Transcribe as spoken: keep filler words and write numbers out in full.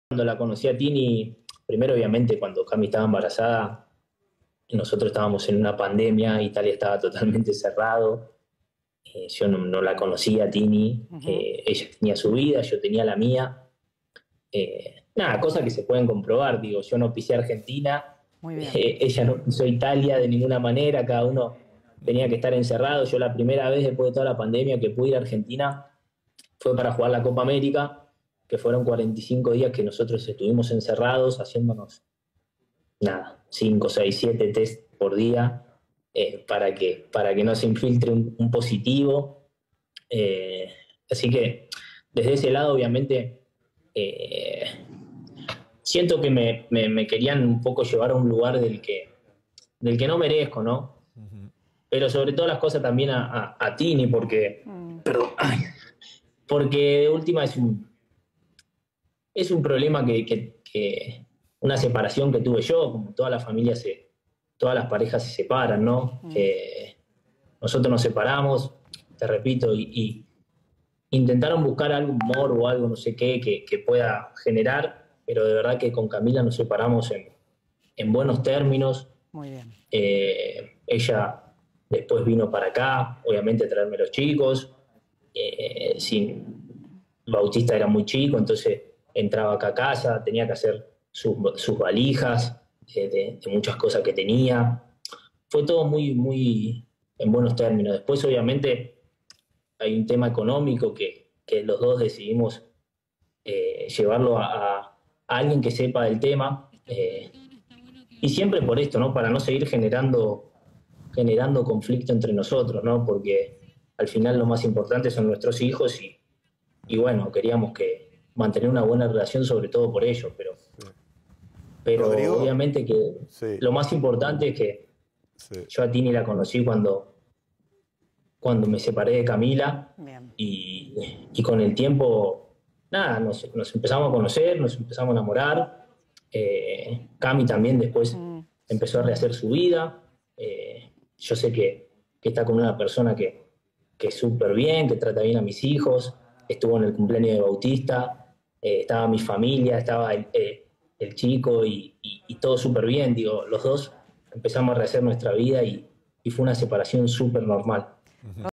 Cuando la conocí a Tini, primero obviamente cuando Cami estaba embarazada, nosotros estábamos en una pandemia, Italia estaba totalmente cerrado, eh, yo no, no la conocía a Tini, Ujú. eh, ella tenía su vida, yo tenía la mía, eh, nada, cosas que se pueden comprobar, digo, yo no pisé Argentina, Muy bien. eh, ella no pisó Italia de ninguna manera, cada uno tenía que estar encerrado, yo la primera vez después de toda la pandemia que pude ir a Argentina fue para jugar la Copa América, que fueron cuarenta y cinco días que nosotros estuvimos encerrados haciéndonos, nada, cinco, seis, siete test por día eh, para, que, para que no se infiltre un, un positivo. Eh, así que desde ese lado, obviamente, eh, siento que me, me, me, querían un poco llevar a un lugar del que, del que no merezco, ¿no? Ujú. Pero sobre todas las cosas también a, a, a Tini, porque, Mm. perdón, ay, porque de última es un, es un problema que, que, que, una separación que tuve yo, como toda la familia se, todas las parejas se separan, ¿no? Mm. Eh, nosotros nos separamos, te repito, y, y intentaron buscar algún humor o algo, no sé qué, que, que pueda generar, pero de verdad que con Camila nos separamos en, en buenos términos. Muy bien. Eh, ella después vino para acá, obviamente a traerme los chicos. Eh, sin, Bautista era muy chico, entonces entraba acá a casa, tenía que hacer sus, sus valijas eh, de, de muchas cosas que tenía. Fue todo muy, muy en buenos términos. Después, obviamente, hay un tema económico que, que los dos decidimos eh, llevarlo a, a, a, alguien que sepa del tema. Eh, y siempre por esto, ¿no? Para no seguir generando, generando conflicto entre nosotros, ¿no? Porque al final lo más importante son nuestros hijos y, y bueno, queríamos que mantener una buena relación sobre todo por ellos, pero, Sí. pero Rodrigo, obviamente que sí, lo más importante es que sí. yo a Tini la conocí cuando, cuando me separé de Camila Bien. y, y con el tiempo, nada, nos, nos empezamos a conocer, nos empezamos a enamorar. Eh, Cami también después Mm. empezó a rehacer su vida. Eh, yo sé que, que está con una persona que, que es súper bien, que trata bien a mis hijos. Estuvo en el cumpleaños de Bautista, eh, estaba mi familia, estaba el, eh, el chico y, y, y todo súper bien. Digo, los dos empezamos a rehacer nuestra vida y, y fue una separación súper normal. Ujú.